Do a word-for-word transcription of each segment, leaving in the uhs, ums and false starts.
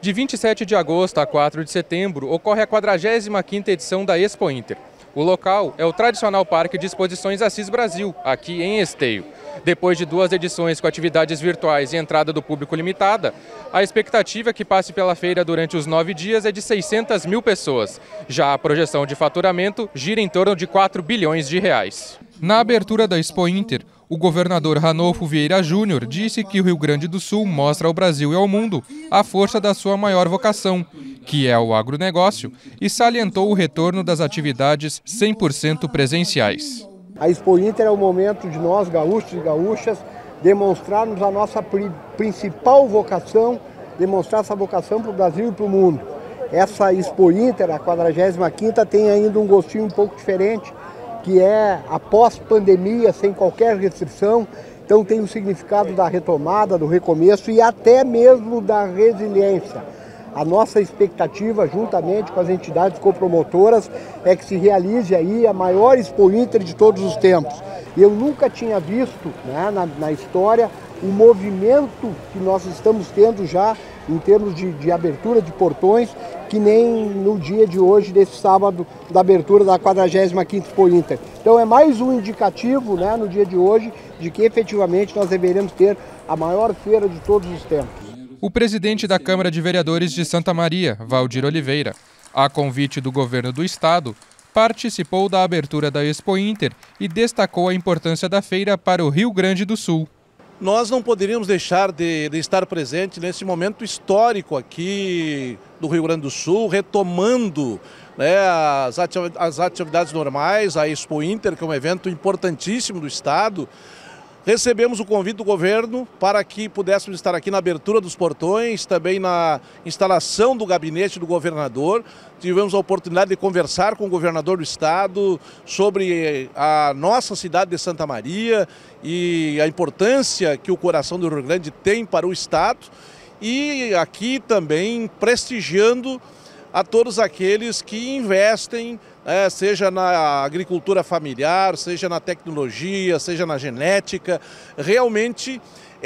De vinte e sete de agosto a quatro de setembro, ocorre a quadragésima quinta edição da Expo Inter. O local é o tradicional Parque de Exposições Assis Brasil, aqui em Esteio. Depois de duas edições com atividades virtuais e entrada do público limitada, a expectativa que passe pela feira durante os nove dias é de seiscentas mil pessoas. Já a projeção de faturamento gira em torno de quatro bilhões de reais. Na abertura da Expo Inter, o governador Ranolfo Vieira Júnior disse que o Rio Grande do Sul mostra ao Brasil e ao mundo a força da sua maior vocação, que é o agronegócio, e salientou o retorno das atividades cem por cento presenciais. A Expo Inter é o momento de nós, gaúchos e gaúchas, demonstrarmos a nossa principal vocação, demonstrar essa vocação para o Brasil e para o mundo. Essa Expo Inter, a quadragésima quinta, tem ainda um gostinho um pouco diferente, que é a pós-pandemia, sem qualquer restrição. Então tem o significado da retomada, do recomeço e até mesmo da resiliência. A nossa expectativa, juntamente com as entidades copromotoras, é que se realize aí a maior Expo Inter de todos os tempos. Eu nunca tinha visto, né, na, na história o movimento que nós estamos tendo já em termos de, de abertura de portões, que nem no dia de hoje, desse sábado, da abertura da quadragésima quinta Expo Inter. Então é mais um indicativo, né, no dia de hoje, de que efetivamente nós deveremos ter a maior feira de todos os tempos. O presidente da Câmara de Vereadores de Santa Maria, Valdir Oliveira, a convite do governo do estado, participou da abertura da Expo Inter e destacou a importância da feira para o Rio Grande do Sul. Nós não poderíamos deixar de, de estar presente nesse momento histórico aqui do Rio Grande do Sul, retomando, né, as, ati- as atividades normais, a Expo Inter, que é um evento importantíssimo do estado. Recebemos o convite do governo para que pudéssemos estar aqui na abertura dos portões, também na instalação do gabinete do governador. Tivemos a oportunidade de conversar com o governador do estado sobre a nossa cidade de Santa Maria e a importância que o coração do Rio Grande tem para o estado. E aqui também prestigiando a todos aqueles que investem, é, seja na agricultura familiar, seja na tecnologia, seja na genética. Realmente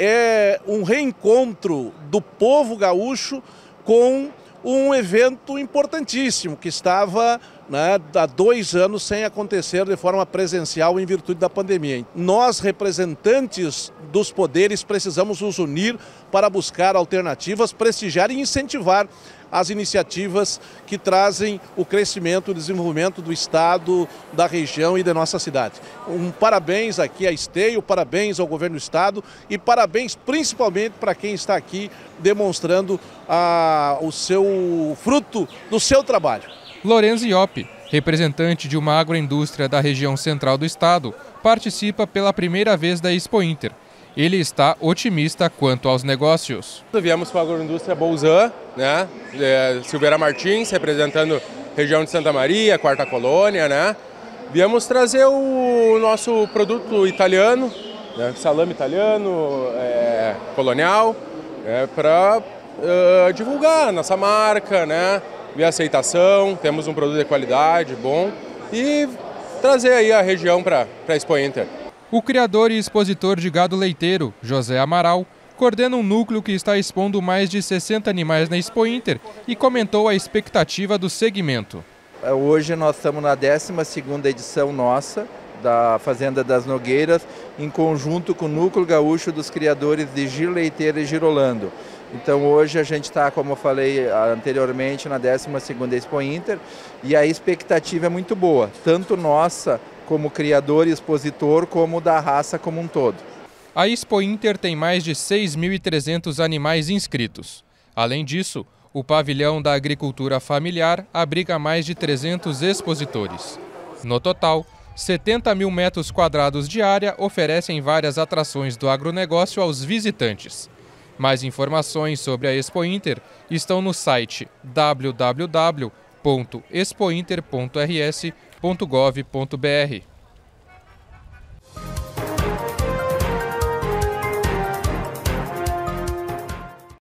é um reencontro do povo gaúcho com um evento importantíssimo que estava, né, há dois anos sem acontecer de forma presencial em virtude da pandemia. Nós, representantes dos poderes, precisamos nos unir para buscar alternativas, prestigiar e incentivar as iniciativas que trazem o crescimento e o desenvolvimento do estado, da região e da nossa cidade. Um parabéns aqui a Esteio, parabéns ao governo do estado e parabéns principalmente para quem está aqui demonstrando ah, o seu fruto do seu trabalho. Lorenzo Ioppi, representante de uma agroindústria da região central do estado, participa pela primeira vez da Expo Inter. Ele está otimista quanto aos negócios. Viemos com a agroindústria Bolzan, né? É, Silveira Martins, representando a região de Santa Maria, Quarta Colônia, né? Viemos trazer o nosso produto italiano, né? Salame italiano, é, colonial, é, para uh, divulgar a nossa marca, né? Ver a aceitação, temos um produto de qualidade bom e trazer aí a região para a Expo Inter. O criador e expositor de gado leiteiro, José Amaral, coordena um núcleo que está expondo mais de sessenta animais na Expo Inter e comentou a expectativa do segmento. Hoje nós estamos na décima segunda edição nossa, da Fazenda das Nogueiras, em conjunto com o Núcleo Gaúcho dos Criadores de Giro Leiteiro e Girolando. Então hoje a gente está, como eu falei anteriormente, na décima segunda Expo Inter e a expectativa é muito boa, tanto nossa como criador e expositor, como da raça como um todo. A Expo Inter tem mais de seis mil e trezentos animais inscritos. Além disso, o pavilhão da agricultura familiar abriga mais de trezentos expositores. No total, setenta mil metros quadrados de área oferecem várias atrações do agronegócio aos visitantes. Mais informações sobre a Expo Inter estão no site w w w ponto expointer ponto r s ponto gov ponto b r.